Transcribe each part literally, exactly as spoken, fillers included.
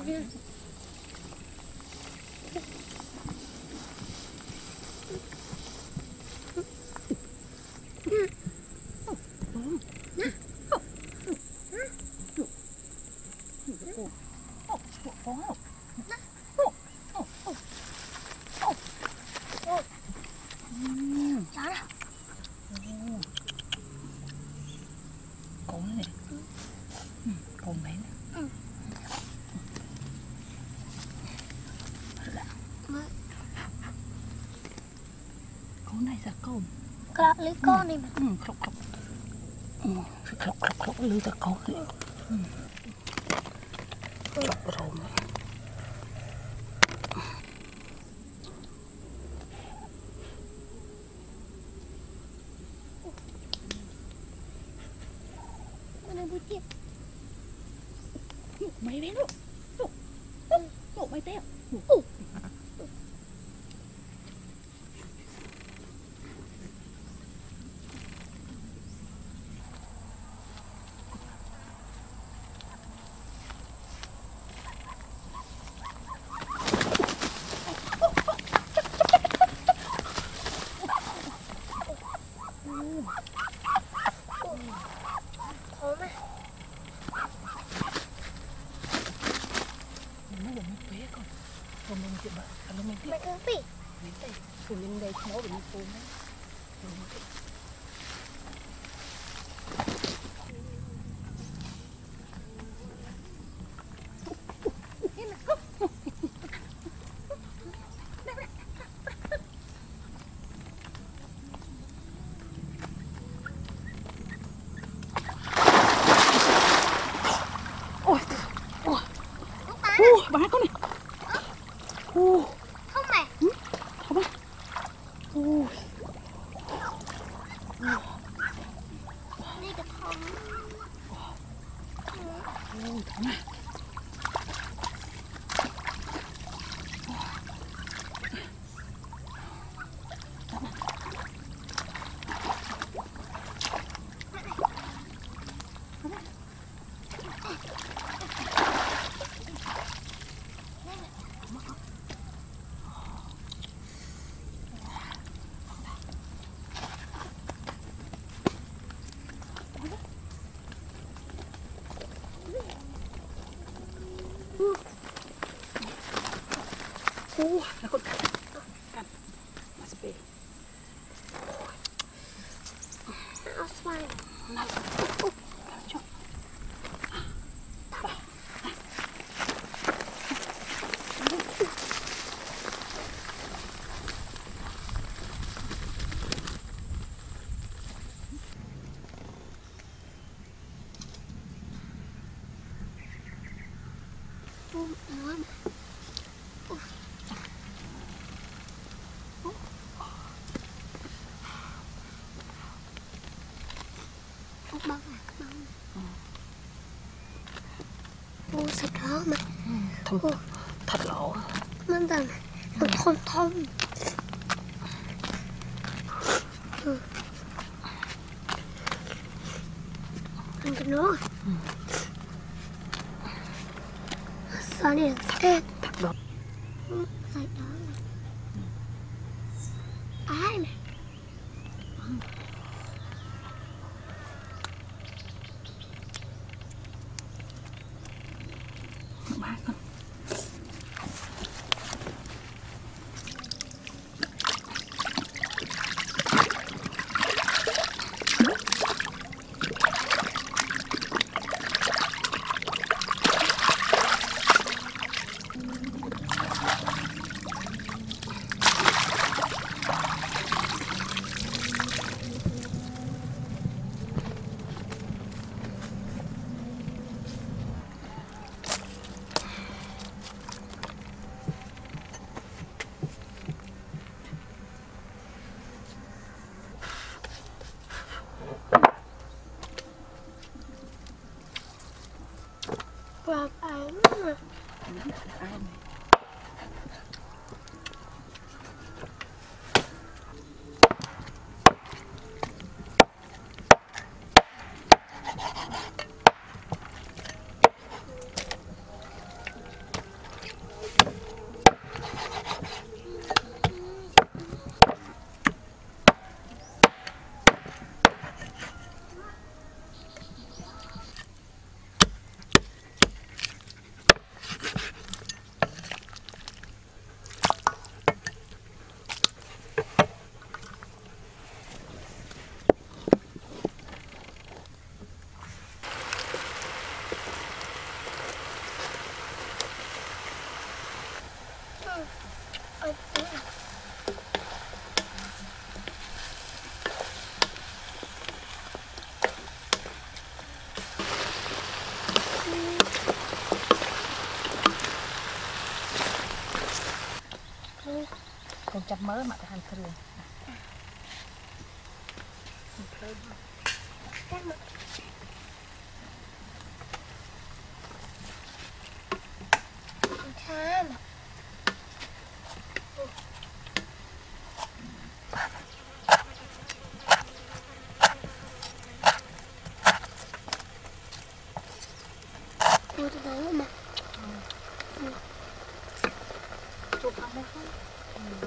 Clock lấy con đi mà. Ừ, clock clock. Ừ, clock clock clock lấy ra con kìa. Ừ. Clock rồi mà. Mana butir? Mày bé luôn. Ồ, mày teo. Mày cứ bị. Phụ nhân đây máu bị phun đấy. Ôi, ôi, ôi, bá con này. Ôi. Không mày. Ừ, không á. Ôi. Đi cái thòng. Ôi, thằng này. Ủa, là con cắn, cắn, mà sẽ bể. Áo xoay. Nào, úp, cho. Bà. Ôm ôm. Băng à, băng. Ô, sạch đó mà. Thơm, thật lỗ. Mình rằng nó thơm thơm. Ừ. Ăn cái nữa. Sao đi sạch? Thật đó. Sạch đó này. Ai này? Ba con. chặt mớ mà thành thường Cắt mà. Tham. Ủa từ từ mà. Ừ. Chụp ăn đấy không? Ừ.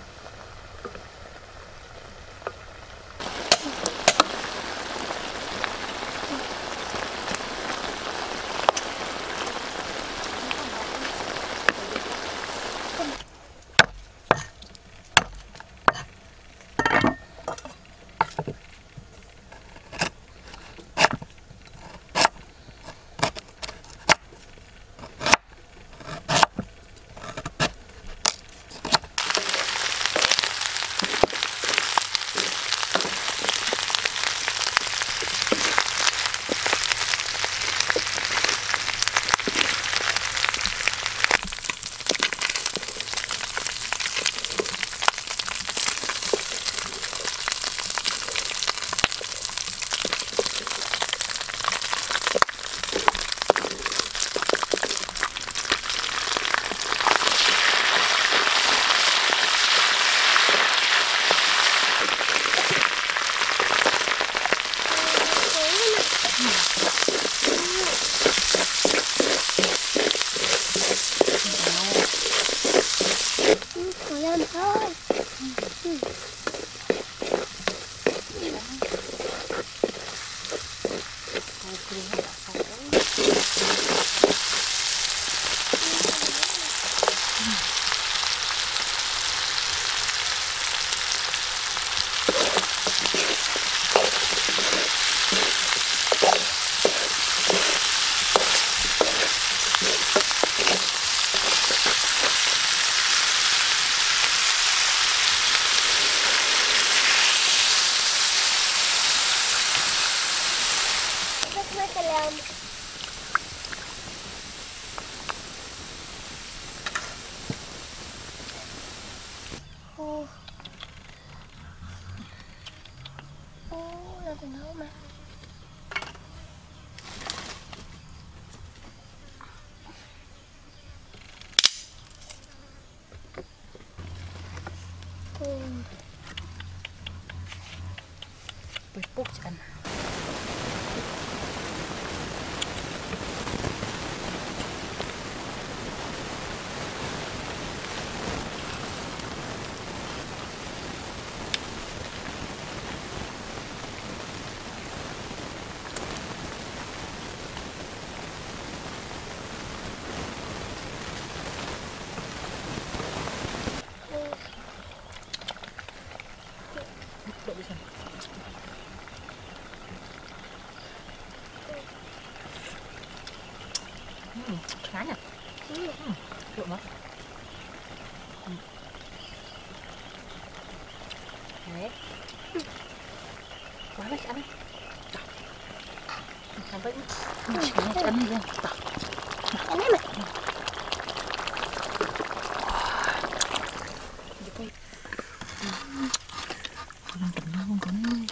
Ô. Ô, là từ đâu mà. Ô. Bụi bốc chân. Ừ, khá nhỉ? Ừ, được đó. Ừ. Đấy. Quá là ăn. Làm vậy. Ăn đi lên. Ăn đi mà. Làm tầm nó không có nuôi.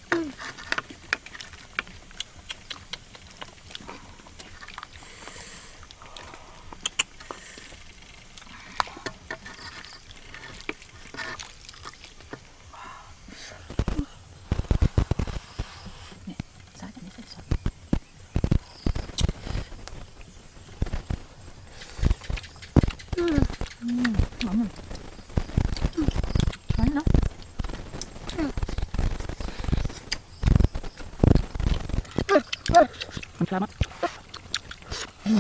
Selamat. Hmm.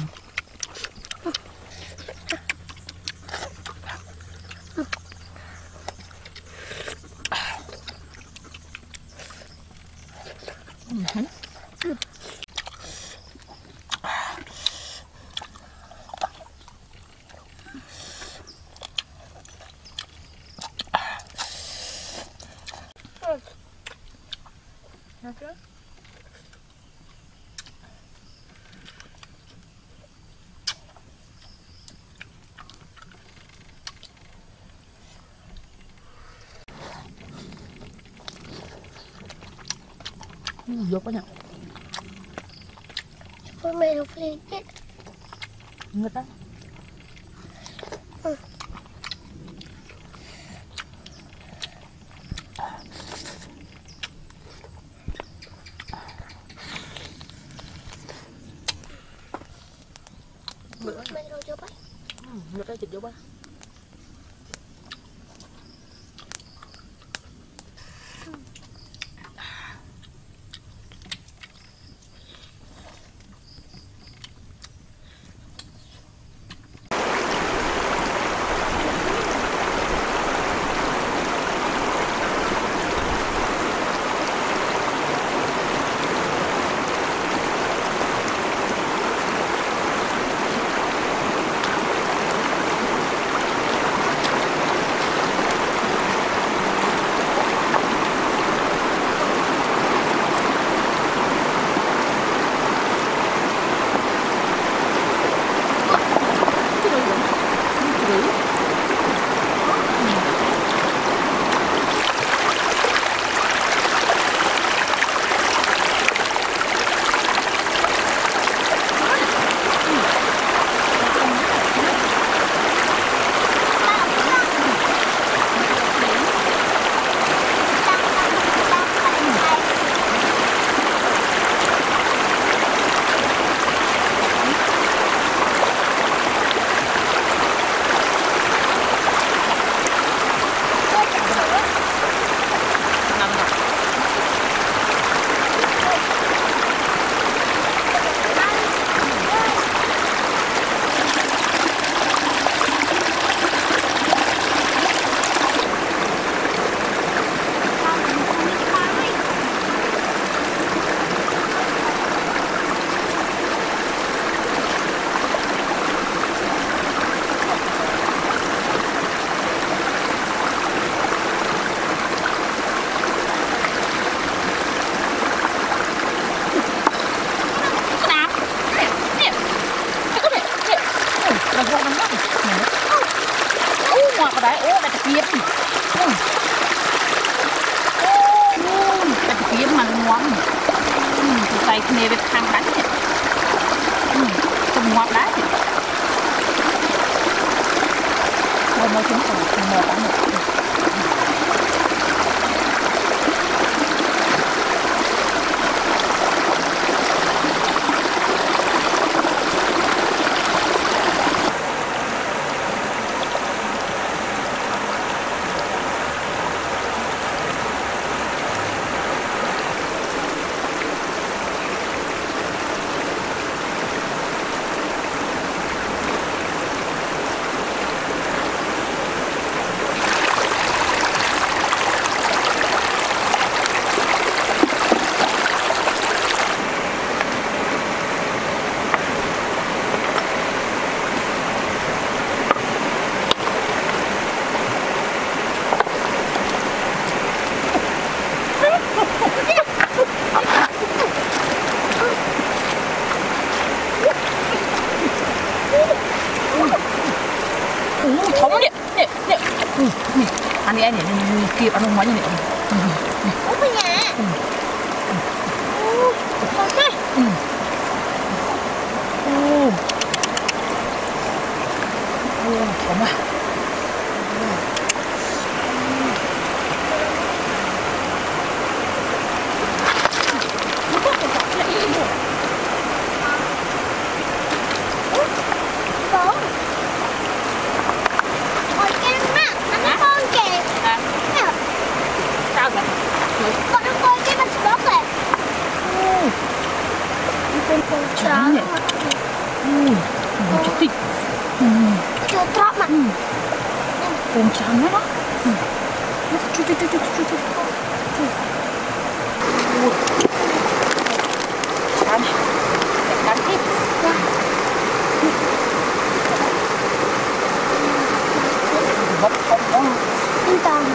Hmm. Okay. Vô có nhận. Phơi mày nó phơi hết. Ngất đó. Ừ. Mày đâu cho bác? Ngất đó chụp vô bác. Đấy, ô, đặt kiếm. Ừ. Ô, đặt kiếm mà ngon. Ừ, thì xay cái này với thang đánh này. Ừ, không ngọt đấy. Rồi mới chúng ta cùng mò tắm được. Ăn đi em để kịp ăn không mấy như này. Ủa bây giờ. Ủa, không đấy. Ừ. Ô. Ô, thơm à. Trắng này. Ui, nó chắc thịt. Chưa tróc mà. Cồn trắng đó. Chú chú chú chú chú chú. Ui. Trắng này. Trắng thịt. Vấp không đó. Yên tâm.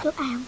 Nước ao.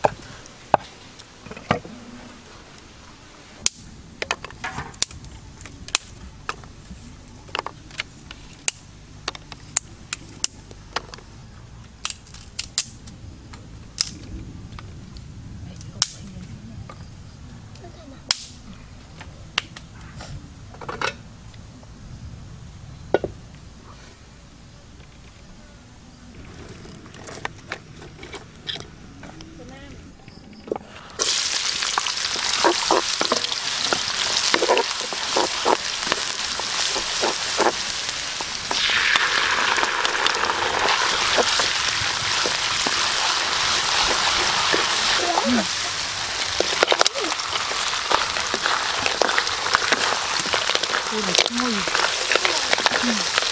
Ui là ngon. Ừ.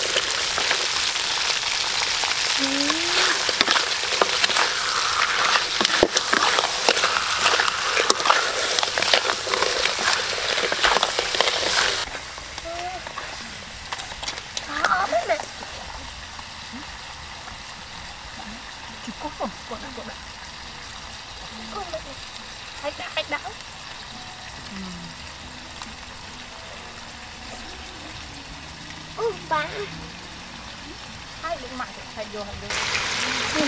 Chỉ có không? Còn lại còn lại. Không được. Hãy đã, hãy đã. Ừ, bà. Hai đừng mạnh thì thay vô hạt vô. Ừ.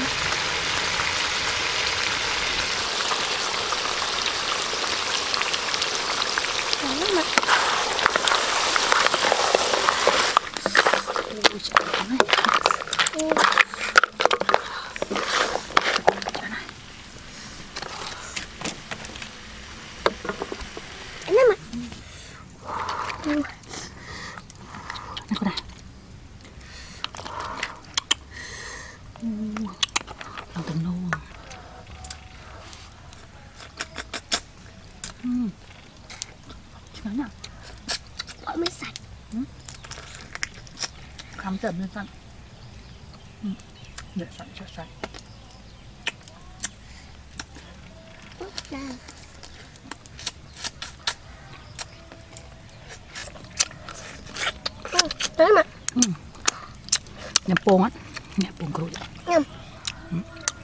Đấy mà. Ui trời ơi. Ừ. Trời này. Anh em ạ. Ừ. Này con này. Ừ. Làm từng nô. Ừ. Chán à? Gọi mới sạch. Ừ. Khám chậm lên sẵn. Ừ. Để sẵn cho sạch. Ừ. Nào. Ừ. Đấy mà. Ừ. Nhằm bông á. Nhằm bông cối. Nhầm. Ừ.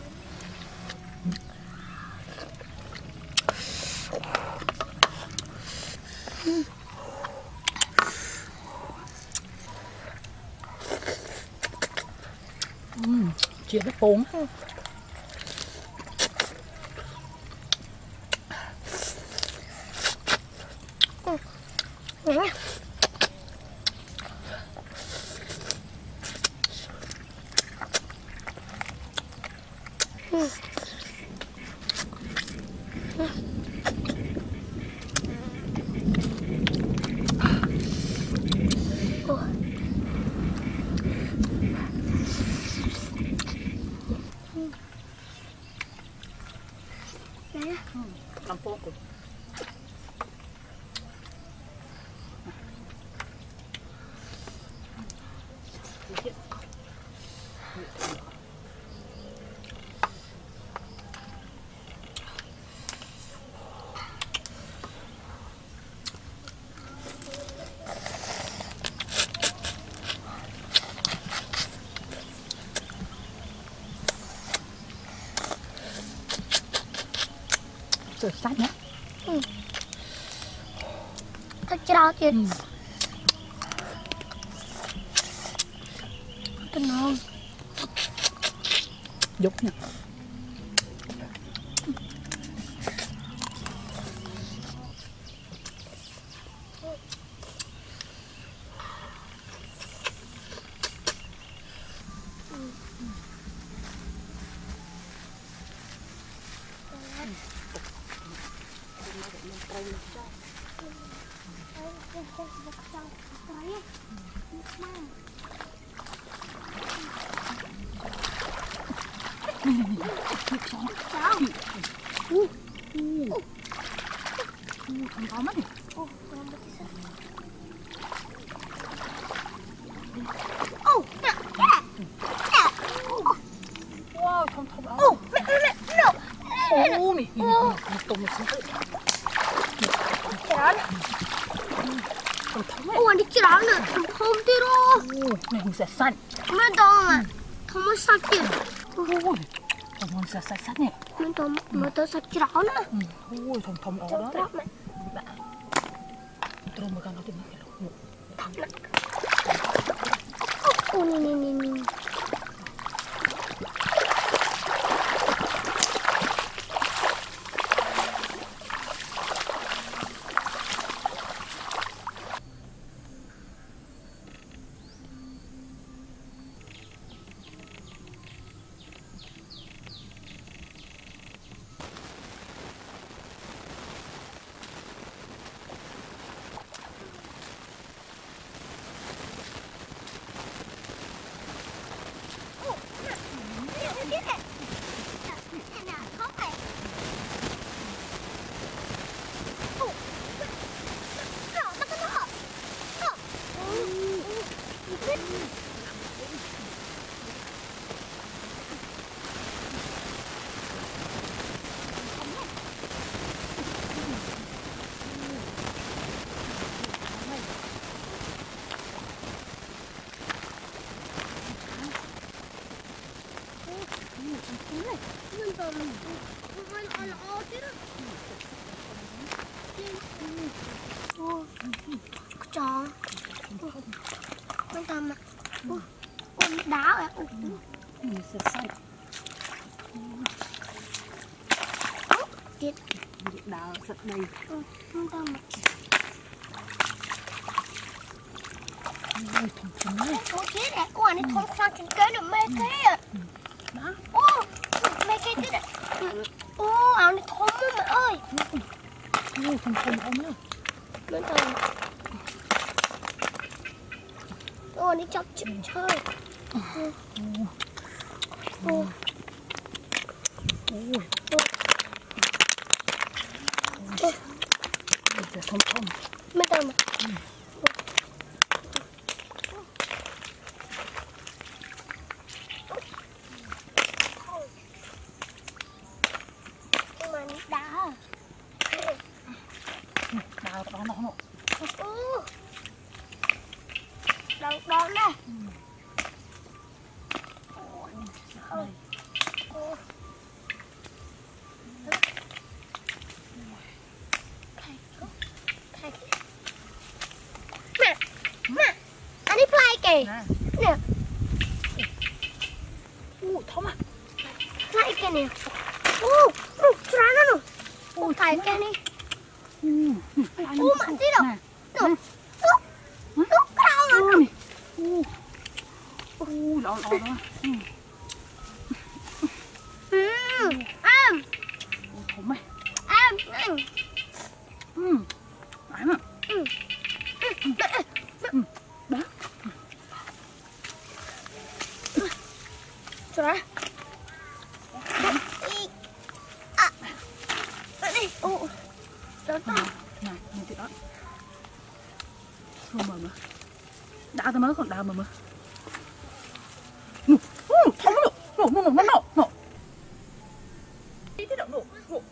Ừ. Ừ. Chia cái bông. Ừ. Ừ. Ngắn nha. Ừ. Ừ. Ủa. Ừ. Đấy á. Ừ. Làm bông của. Rửa sạch nhé. Ừ. Thật trao kìa. Ừ. Thật ngon. Dốc nhé. Sao? Uh, uh. Uh, không có mất nhỉ? Ồ, còn một cái sao? Ồ, nè, nè, nè. Wow, không không áo. Ồ, mẹ, mẹ, no. Ô, nè, nè, nè, tôm một xíu. Chán. Không thông ấy. Ồ, anh đi chán nè, không không tí đâu. Ô, này mình sẽ xanh. Mẹ đâu mà, không có sạch kìa. Ôi, Thòng sạch sạch sạch nè. Mình thòng mà tôi sạch rõ nữa. Ui thòng thòng ở đó đấy. Terus makan itu nih. Oh, nih nih nih nih. Chó con tầm mà con đá à Sạch sạch. chết Đào sạch đầy. con tầm mà Ôi thòng thòng đấy. con chết à con này thòng sang trên cây được mê thế à Đó. ô mê cây thế à ô áo này thòng luôn mẹ ơi. Ôi thòng thòng ông nữa. Bên tầm ô đi chọc chịu chơi. Ôi Ôi. Giờ thòng thòng. bên tầm mà đá Đào đó nó nó. ừ. Đâu đó nè. Ôi. Mẹ, mẹ, anh đi play kìa. Nè. Ui thòng à. Play kìa nè. Ô, ô, ra nó nè. Ô, thầy kìa nè. Ô, mà tí đâu. Đâu. Đâu. Đâu, cái đâu mà. Ui, lọ lọ đó. Ừ, ăn. Ôi thòng mày. Ăn, ăn. Ừ. Ăn à. Ừ. Ừ. Đó. Ra. À. Đi. Ô. Đó ta. Này, nhìn chị đó. Không mờ mà. Đào tao mới còn đào mà mà. Nụ. Ui, thòng nó. Nổ, nổ, nổ, nổ, nổ. Đi thế đâu nổ. Nổ.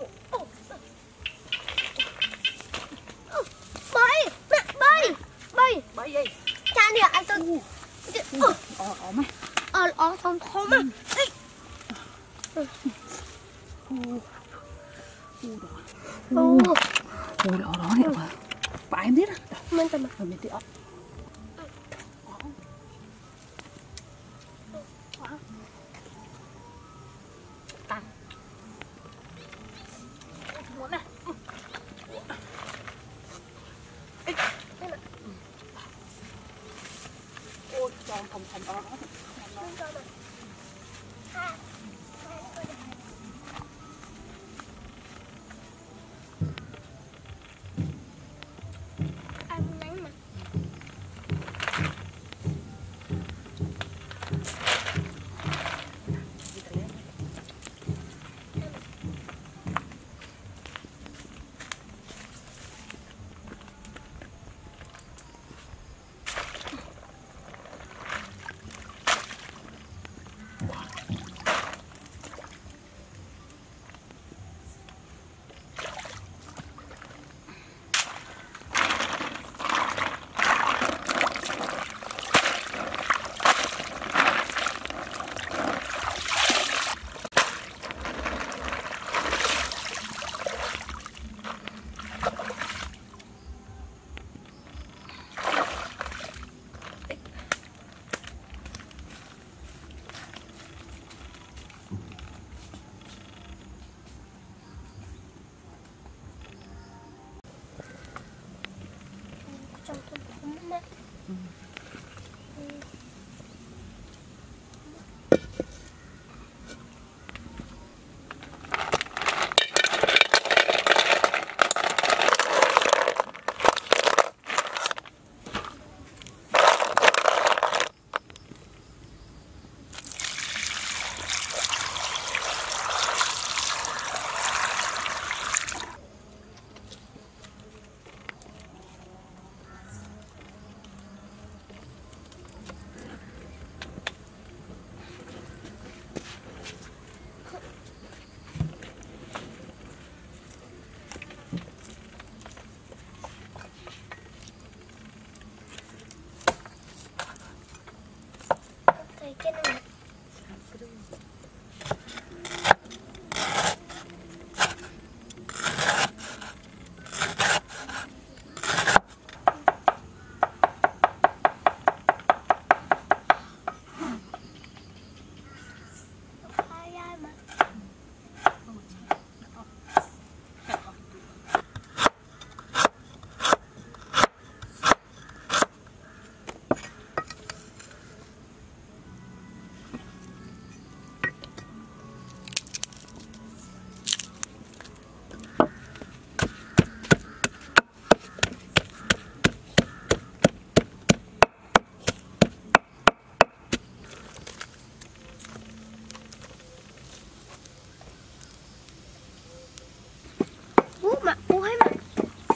Bơi, mẹ bơi. Bơi. Bơi gì? Cha nè, anh tôi. Ờ, ờ mày. Ờ, ờ, không không á. Ui. Ui đó. Ồ. Ui lọ đó nè mà. Bà em biết á. Mình tầm mà. Rồi mình tí ớt. Tăng. Muốn nè. Ôi, tròn thòng thòng đó đó. Ăn nắng mà.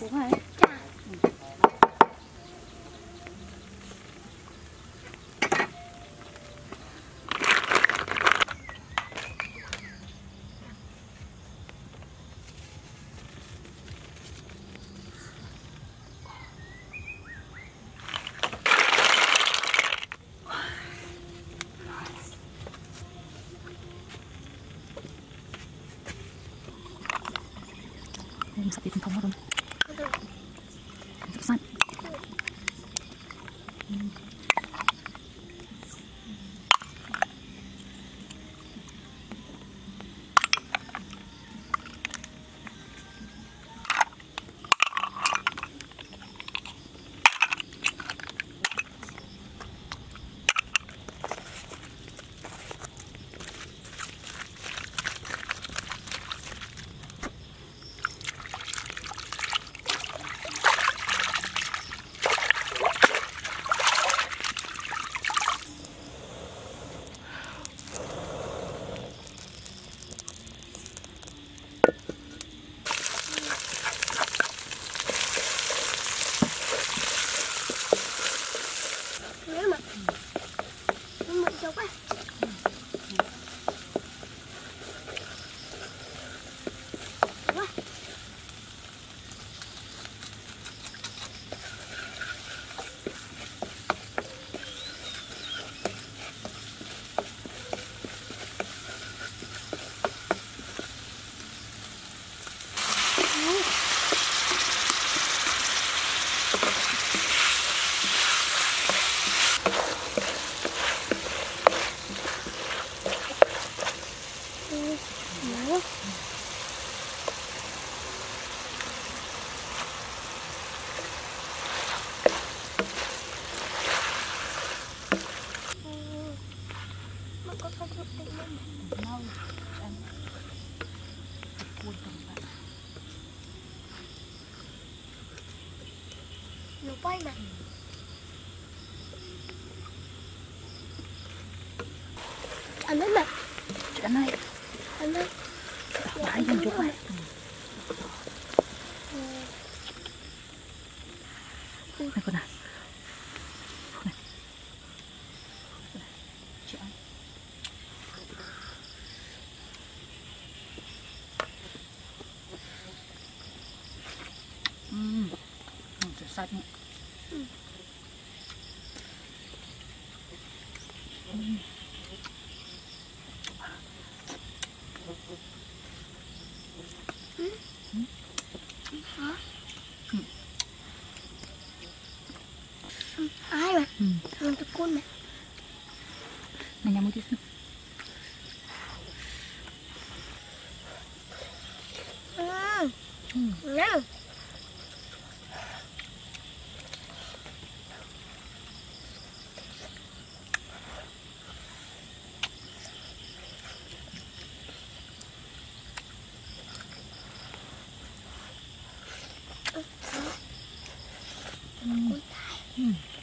đúng rồi. Mình sắp đi thành công rồi. Rất xanh. Quay mà. Anh đến mà. Anh ơi. Anh ơi. Bãi dân chỗ này. Này con nào. Này. Chị ơi. Ừm. Rửa sạch nữa. Ừ. Ừ. Ừ. Ừ. Hả? Ừ. Ừ. Ai mà? Ừ. Thằng tụi con mà. Này nhà mua tí xíu. Ừ. Ừ. Ngon. Ừ. Ừ.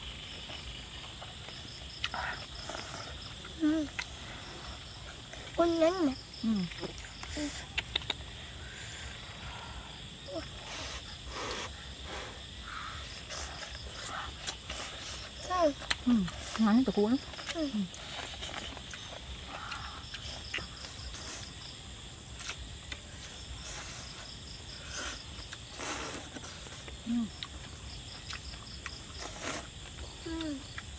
Ừ. Con nhánh nè. Ừ. Ừ. Ừ. Ừ. Ngon tụi cua lắm. Ừ. Ừ. Ừ. Ừ.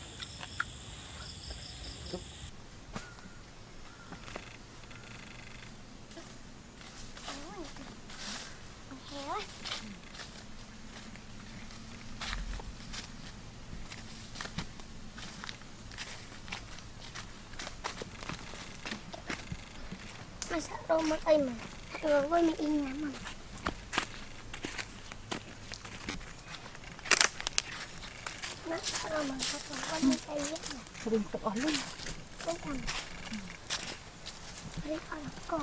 Masa rumah ay man. Pero ko may inga man. Masa rumah ko ko may kaya na. Sabihin ko oh luôn. Con thằng. Đi ăn cô.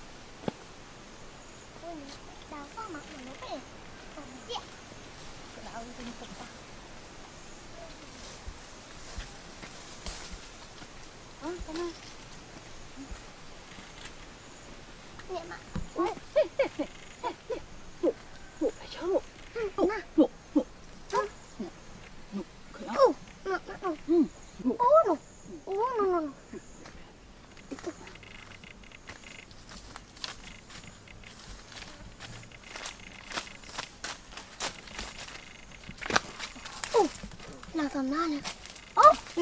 Đào sao mặt mà nó bé. Còn chết. Đảo ừ thì cũng ta ờ cái này nhẹ mà ủa ê ê ê ê ủa ủa phải chớ ủa ủa ủa ủa ủa cái áo ô nó nó ừ ô nó ô nó nó ô nào tầm na này ô nè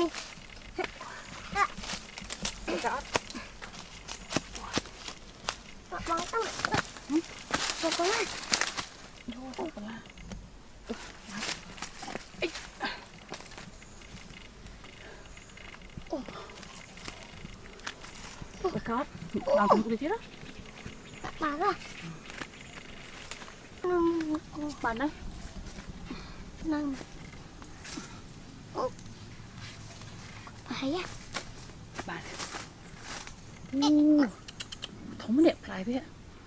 cái áo băng tao nó có này đâu đâu có là cái cát nào cũng được chứ đó bà ra bạn đấy năng hay á bạn u thống đẹp lại vậy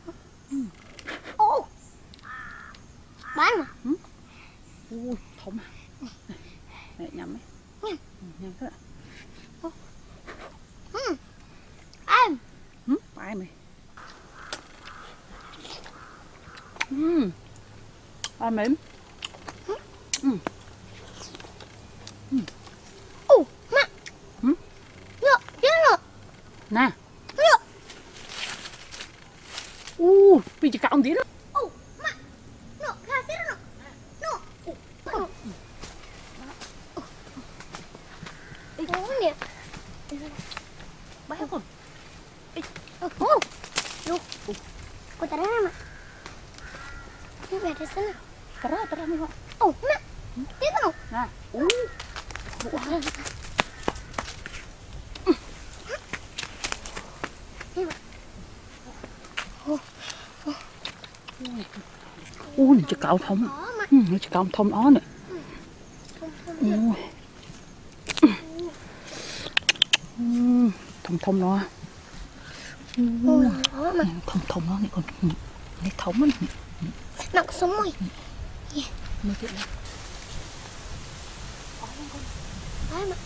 ô bán mà u thống à này nhắm ấy nhắm thế ạ em ừ ai mày ừ ai mềm ừ ô má ừ nhựa chết rồi nè nhựa u bây giờ cạo tí đó ô má nhựa ra chết rồi nhựa ô nè bái không ô lu cô ta ra mà nó về đây xem nào cái đó cái đó mới ô má chết rồi nè u u này chỉ cạo thông ừ nó chỉ cạo thông đó nè u thông thông nó thông thông nó này còn lấy thống này nặng sống rồi mấy chuyện này đấy mà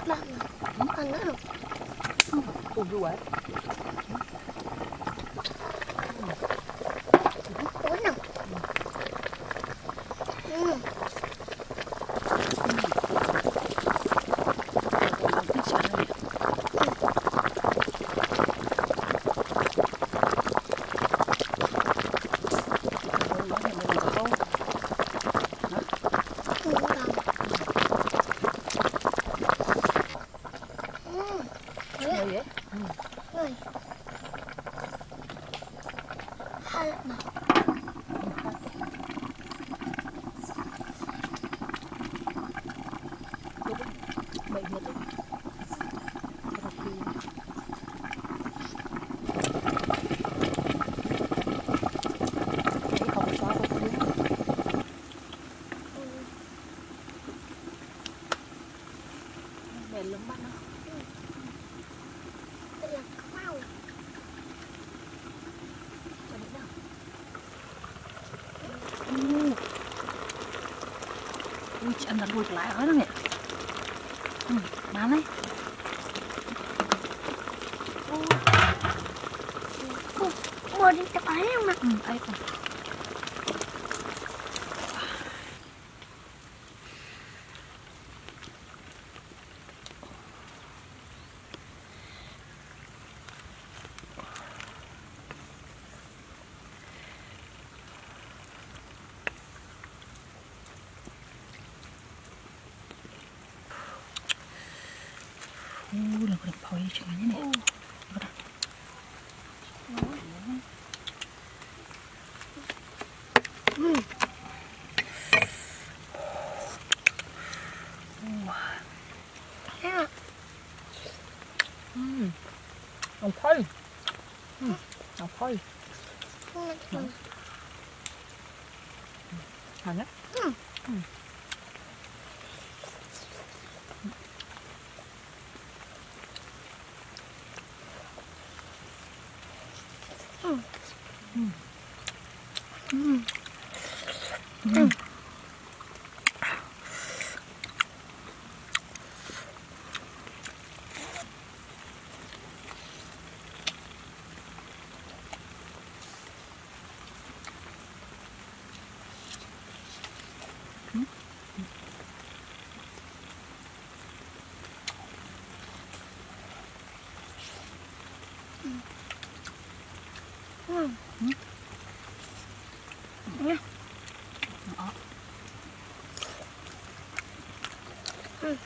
Mà, ăn nữa rồi. Ôi vui vậy. Ôi nào. Ừ. Ui, chị ăn đặt đuôi lại hết đó nè. Ừ, bán đấy. Mua đi tập ấy không nè. Ừ, ấy còn. Ui, là được phơi chẳng như này. Ừ. Yeah. Ừ. Ông phơi. Ừ, ông phơi. Ừ. Hả nhá. Ừ. Ừ. Ừ. Ừ. Ừ. Ừ. Ừ. Ừ. Ừ. Nha. Đó. Ừ.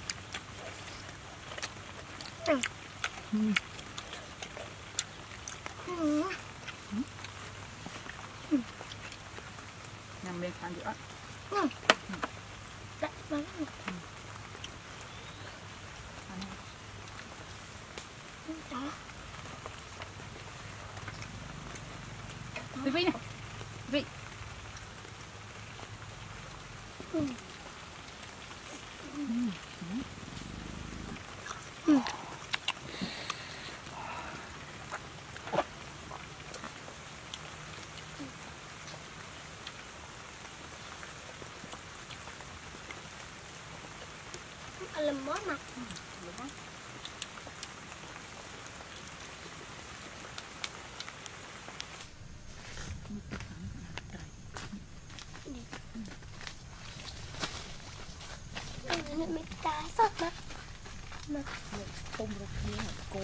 Ừ. Ừ. Ừ. Ừ. Nằm bên phản giữa. Ừ. Đấy, đấy. Ừ. Đó. Vị vị này. Vị. Ừ. Ừ. Ừ. Ăn làm món mà. Ini mie dasar mak. Mak. Tôm ra kia là cô.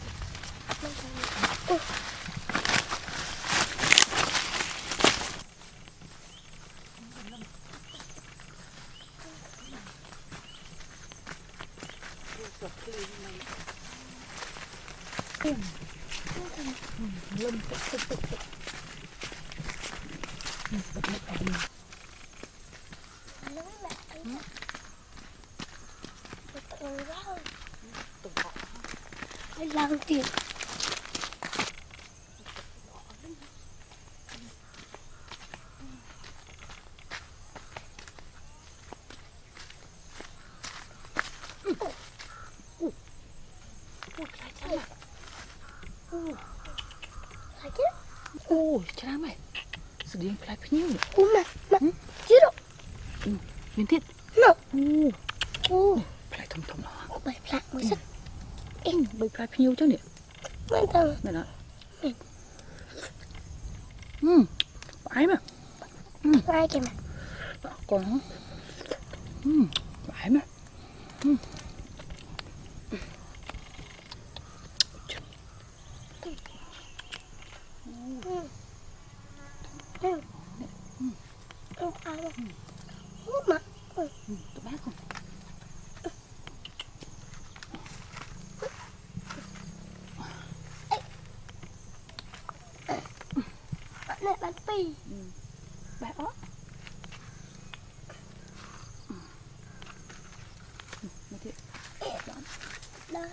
Uh. Lâm tích tích tích tích. Ừ, tích tích tích. Nó là cái gì? Tụi rau. Tụi họ. Phải làm tiền. Ôi, chả mày. Sự điên phải phải nhiều. Ủa mà, mà, chứ đâu. Ừ, miếng thịt. Nó. Ồ. Ồ. Phải thông thông nó. Mày. Mới sức. Bị phải phiêu chứ nè. Mẹ tao. Này nè. Ừ. Phải mà. Ừ. Ai kìa mà. Còn hả? Ừ. Phải mà. Ừ. Không ai đâu. Hút mà. Ừ, tụi bác không? Bạn này bán pì. Ừ. Bác ó. Ừ. Như thế. Đây.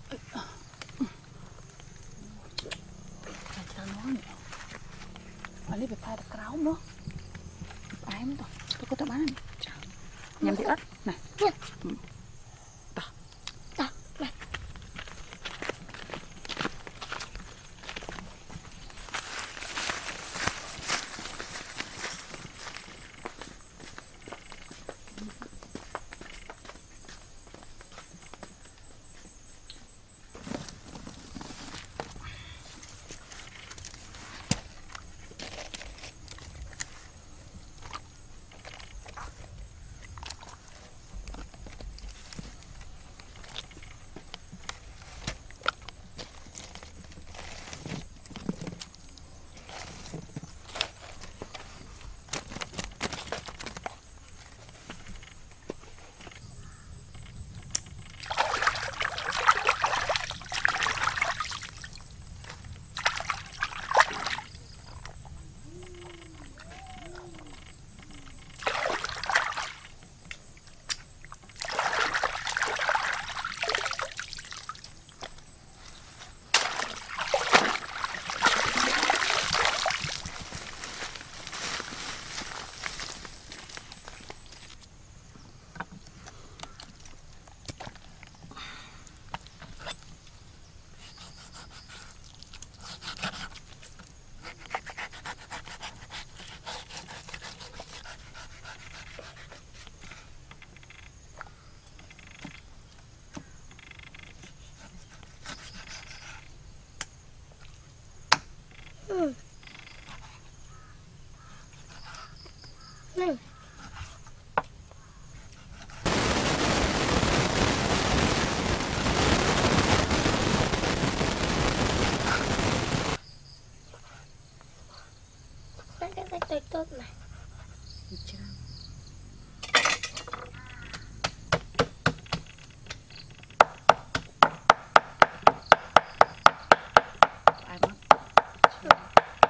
Sao nó nè. Mà lấy về pha đặc ráo nữa. Ái mới tao. Tôi có tao bán này. Nhằm thịt ếch này. Nha. Ừ. Tao. Tao. Này. Ừ. Này. Đây cái này tuyệt tốt này. Ai mất?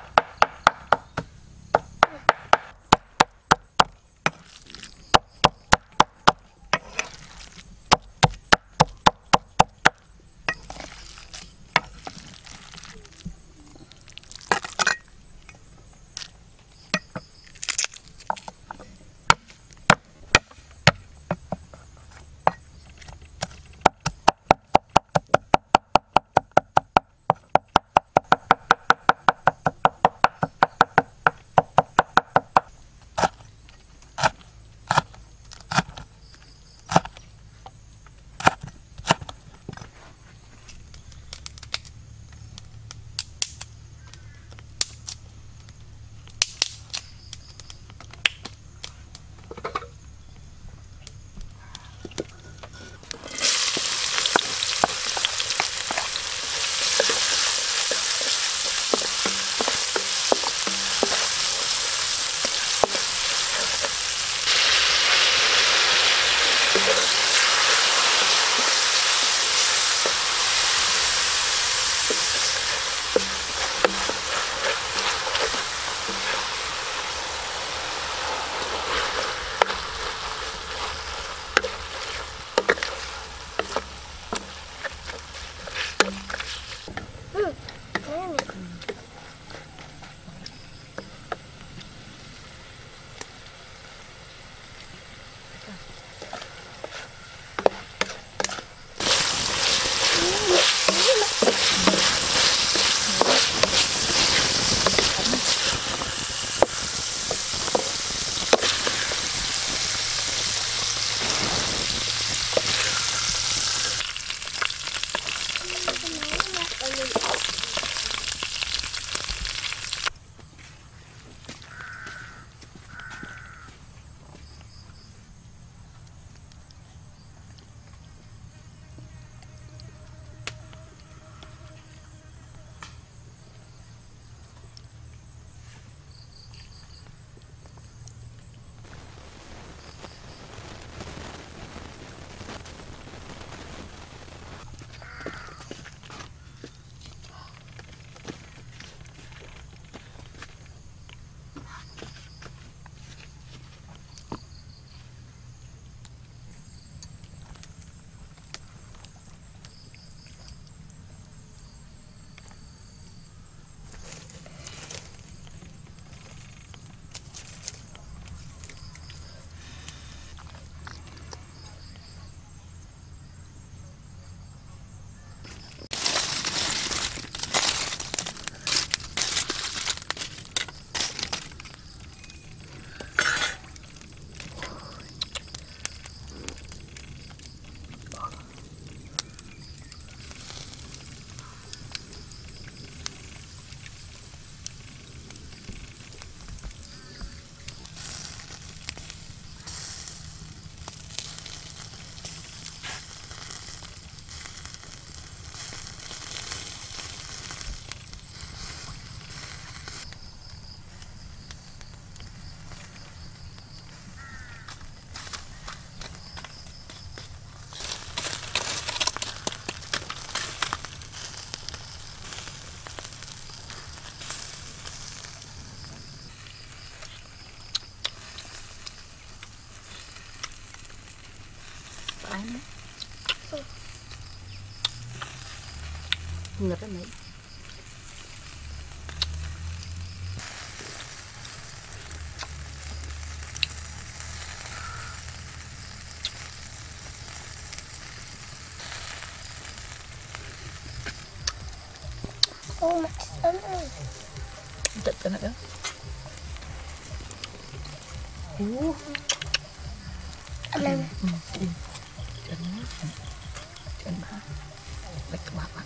Ngập cái mấy. Oh, 맛있어. Chặt cái này đó. Ủa. Ăn này. Ừ, đi. Chặt nó. Chặt nó. Bạch các bạn.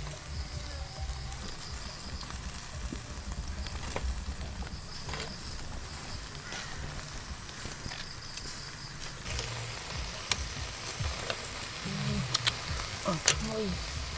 Ờ, thôi.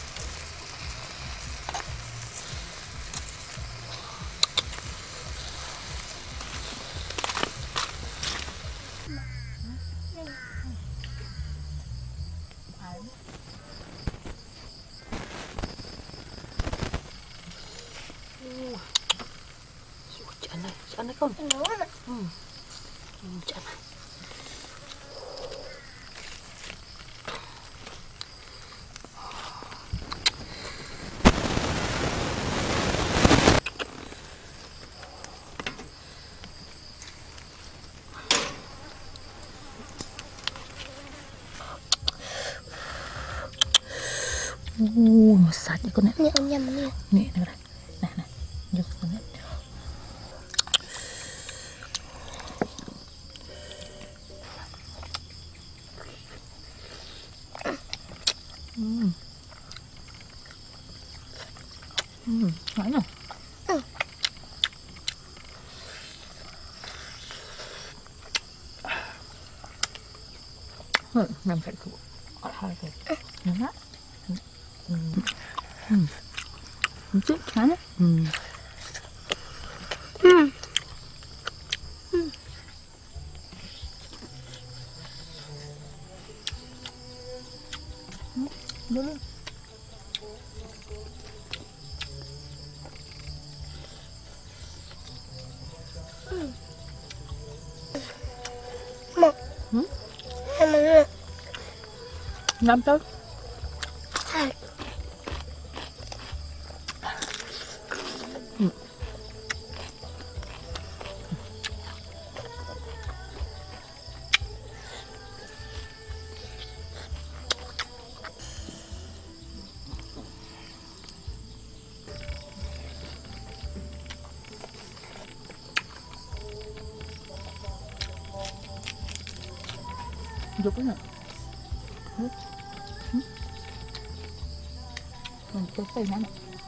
Chán này, chán này con. Nấu mà. Ừ. Ừ, chán này. Uh, sạch con này. Nè, nhầm nè. Nè, này này. Này này. Vô con này. Ừm. Ừm, ngon nhỉ? Ừ. Ừ, làm phải cụ. Ở hai cái. Ngon lắm. Ừm. Ừm. Một chút chán á. Ừm. Ừ. Đúng rồi. Một. Ừ? Ăn nè. Ngâm tới. Hai. Ừ. Dục cái này. Ừ. Ừ. Mình cho cây nó này.